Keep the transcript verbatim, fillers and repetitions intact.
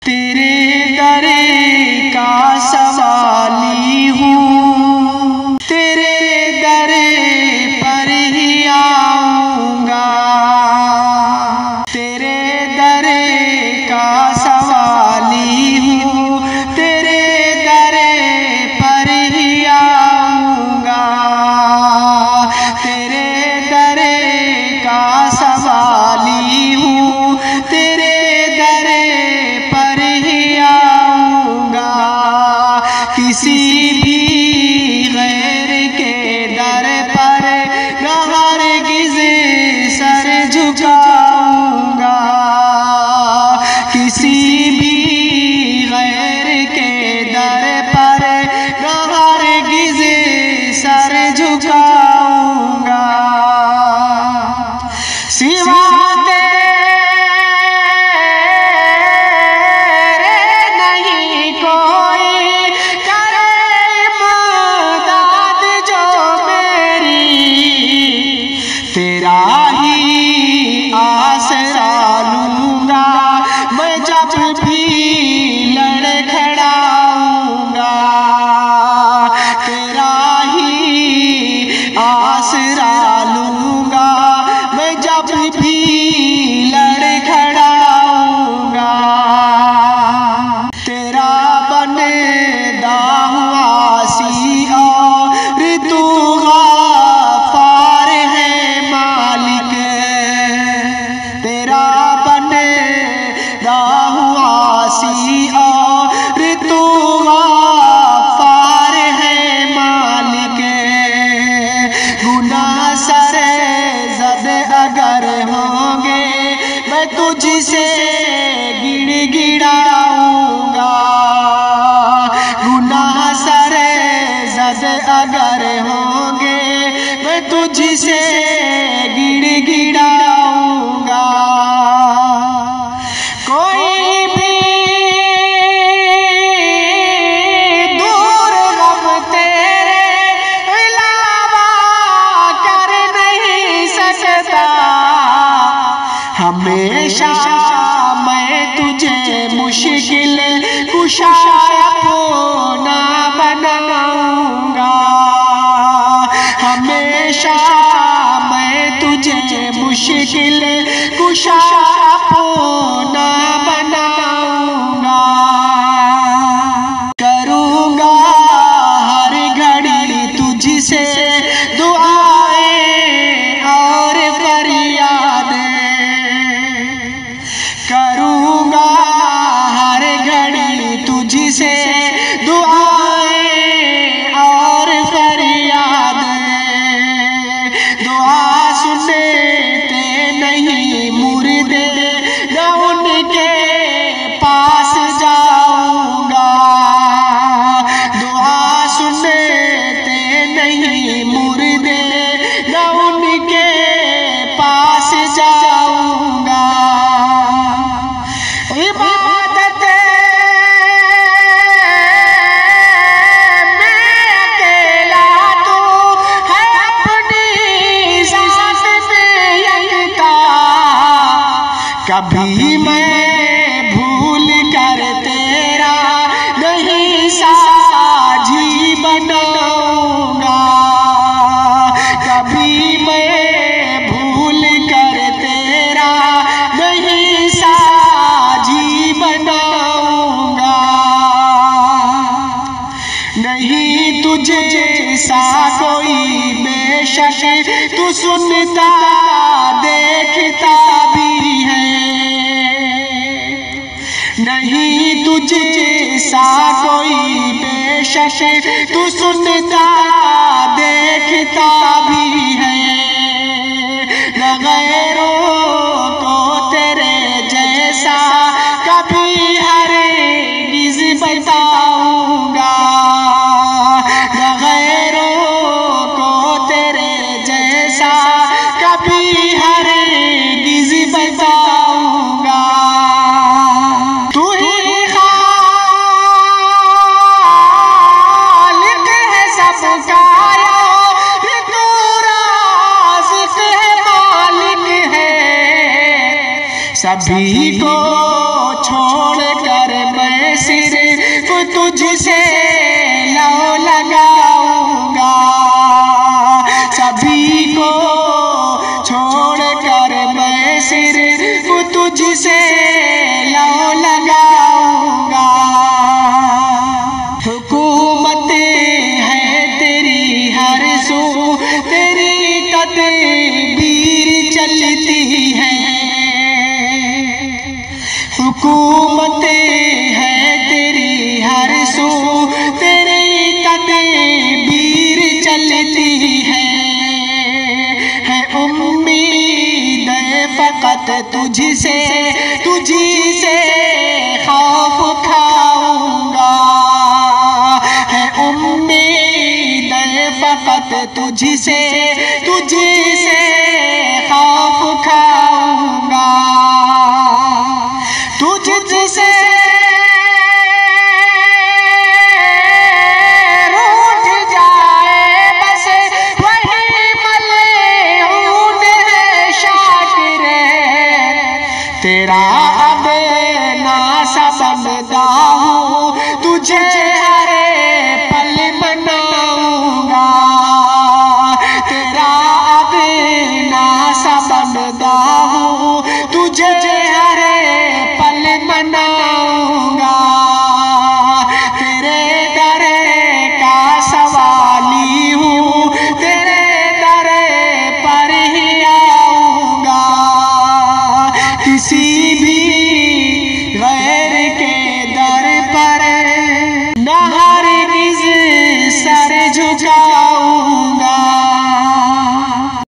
तेरे दर का सवाली हूँ, तेरे दर पर ही आऊँगा। तेरे दर का सवाली हूँ, तेरे दर पर ही आऊँगा। तेरे दर का सवाली हूँ, तेरे दर पर ही आऊँगा। किसी भी गैर के दर पर हरगिज़ सर झुकाऊँगा। किसी भी गैर के दर पर हरगिज़ सर झुकाऊँगा। सिवा तेरा ही आसरा लूँगा मैं जब भी लड़खड़ाऊँगा। तेरा ही आसरा लूँगा मैं जब भी लड़खड़ाऊँगा। तेरा बनदा हुआ सी और तू सी और तू गफ्फार है मालिक। गुनाह सरे ज़द अगर होंगे मैं तुझसे गिड़गिड़ाऊँगा। गुनाह सरे ज़द अगर होंगे मैं तुझसे गिड़गिड़ाऊँगा। हमेशा मैं तुझे मुश्किल कुशा अपना बनाऊँगा। हमेशा मैं तुझे मुश्किल कुशा अपना बनाऊँगा। करूँगा हर घड़ी तुझसे दुआएं और फरियादें। करूँगा हर घड़ी तुझसे दुआएं और फरियादें। दुआ सुनते नहीं मुर्दे न उनके पास जाऊँगा। दुआ सुनते नहीं मुर्दे न उनके पास जाऊँगा। इबादत में अकेला तू है अपनी ज़ात में यकता। कभी मैं भूल कर तेरा नहीं साझी बनाऊँगा। कभी मैं भूल कर तेरा नहीं बनाऊँगा। नहीं तुझे सा कोई बेशक तू सुनता देखता भी है। नहीं तुझे सा कोई बेशक तू सुनता देखता भी है। न गैरों को तेरे जैसा कभी हरगिज़ बताऊँगा। न गैरों को तेरे जैसा कभी हरगिज़ बताऊँगा। तू ही खालिक है सबका, तू राज़िक़ है मालिक है। सभी को छोड़ कर कुव्वते है तेरी हर सू, तेरी तदबीर चलती है, है उम्मीद फकत तुझसे, तुझी से खौफ खाऊंगा, है उम्मीद फकत तुझसे, तुझी से खौफ खाऊंगा। तुझसे रूठ जाए बस वही मलऊन है शाकिरे, तेरा अब ना समझदा हूँ, तुझे हरे पल मनाऊंगा, तेरा अब ना समझदा हूँ, तुझे